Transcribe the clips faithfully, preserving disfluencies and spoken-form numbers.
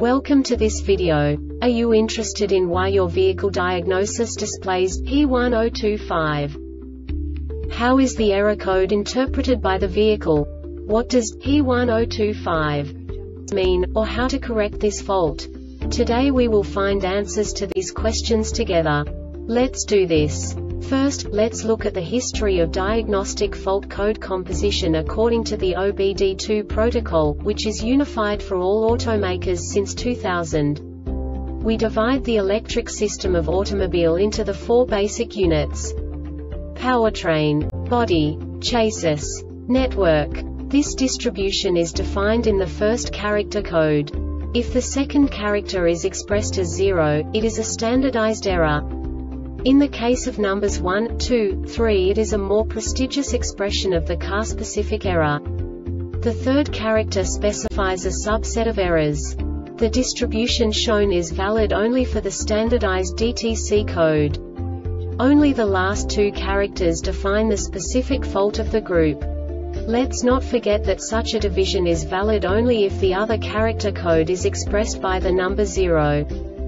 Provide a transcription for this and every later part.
Welcome to this video. Are you interested in why your vehicle diagnosis displays P one zero two five? How is the error code interpreted by the vehicle? What does P one zero two five mean, or how to correct this fault? Today we will find answers to these questions together. Let's do this. First, let's look at the history of diagnostic fault code composition according to the O B D two protocol, which is unified for all automakers since two thousand. We divide the electric system of automobile into the four basic units: powertrain, body, chassis, network. This distribution is defined in the first character code. If the second character is expressed as zero, it is a standardized error. In the case of numbers one, two, three, it is a more prestigious expression of the car-specific error. The third character specifies a subset of errors. The distribution shown is valid only for the standardized D T C code. Only the last two characters define the specific fault of the group. Let's not forget that such a division is valid only if the other character code is expressed by the number zero.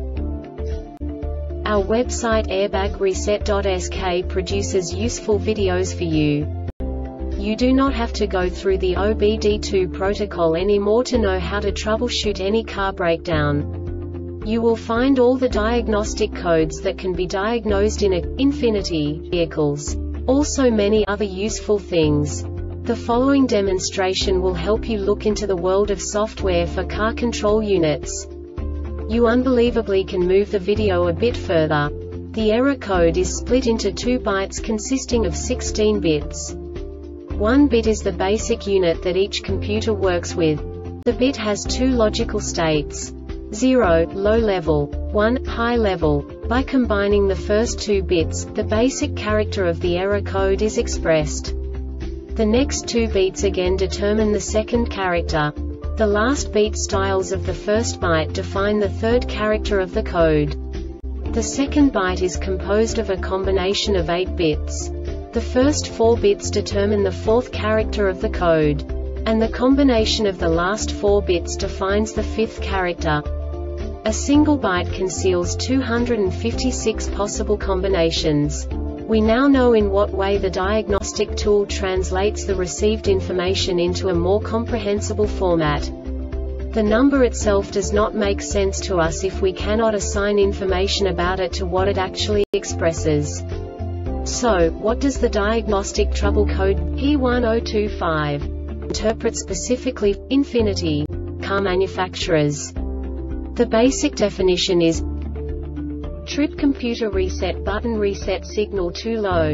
Our website airbag reset dot S K produces useful videos for you. You do not have to go through the O B D two protocol anymore to know how to troubleshoot any car breakdown. You will find all the diagnostic codes that can be diagnosed in a Infiniti vehicles. Also many other useful things. The following demonstration will help you look into the world of software for car control units. You unbelievably can move the video a bit further. The error code is split into two bytes consisting of sixteen bits. One bit is the basic unit that each computer works with. The bit has two logical states: zero, low level, one, high level. By combining the first two bits, the basic character of the error code is expressed. The next two bits again determine the second character. The last beat styles of the first byte define the third character of the code. The second byte is composed of a combination of eight bits. The first four bits determine the fourth character of the code. And the combination of the last four bits defines the fifth character. A single byte conceals two hundred fifty-six possible combinations. We now know in what way the diagnostic tool translates the received information into a more comprehensible format. The number itself does not make sense to us if we cannot assign information about it to what it actually expresses. So, what does the diagnostic trouble code P one zero two five interpret specifically for Infiniti car manufacturers? The basic definition is trip computer reset button reset signal too low.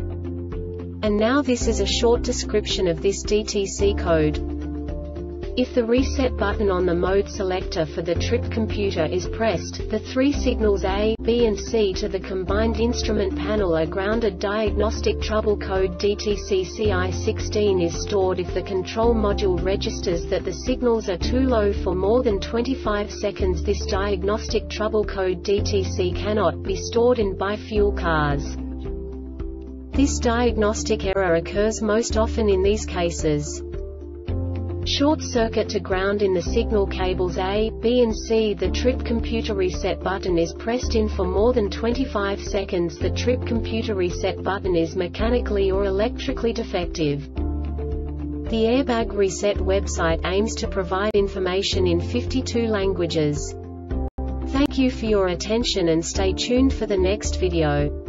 And now this is a short description of this D T C code. If the reset button on the mode selector for the trip computer is pressed, the three signals A, B and C to the combined instrument panel are grounded. Diagnostic trouble code D T C C I sixteen is stored if the control module registers that the signals are too low for more than twenty-five seconds. This diagnostic trouble code D T C cannot be stored in bi-fuel cars. This diagnostic error occurs most often in these cases: short circuit to ground in the signal cables A, B and C. The trip computer reset button is pressed in for more than twenty-five seconds. The trip computer reset button is mechanically or electrically defective. The Airbag Reset website aims to provide information in fifty-two languages. Thank you for your attention and stay tuned for the next video.